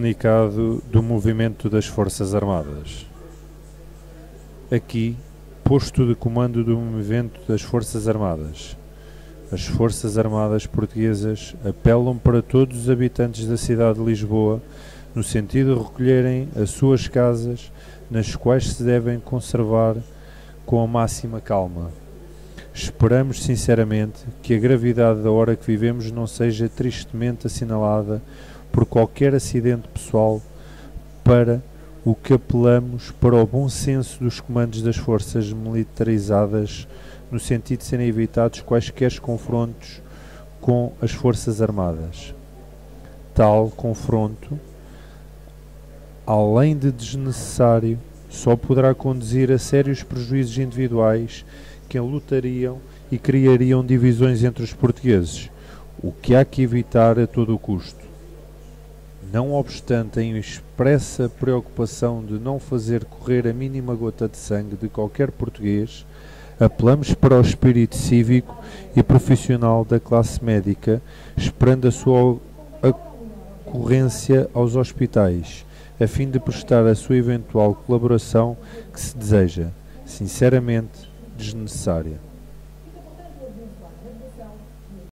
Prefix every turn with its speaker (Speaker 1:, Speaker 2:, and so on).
Speaker 1: comunicado do movimento das Forças Armadas. Aqui, posto de comando do movimento das Forças Armadas. As Forças Armadas Portuguesas apelam para todos os habitantes da cidade de Lisboa no sentido de recolherem as suas casas, nas quais se devem conservar com a máxima calma. Esperamos sinceramente que a gravidade da hora que vivemos não seja tristemente assinalada por qualquer acidente pessoal, para o que apelamos para o bom senso dos comandos das forças militarizadas, no sentido de serem evitados quaisquer confrontos com as Forças Armadas. Tal confronto, além de desnecessário, só poderá conduzir a sérios prejuízos individuais que enlutariam e criariam divisões entre os portugueses, o que há que evitar a todo o custo. Não obstante a expressa preocupação de não fazer correr a mínima gota de sangue de qualquer português, apelamos para o espírito cívico e profissional da classe médica, esperando a sua ocorrência aos hospitais, a fim de prestar a sua eventual colaboração que se deseja, sinceramente, desnecessária.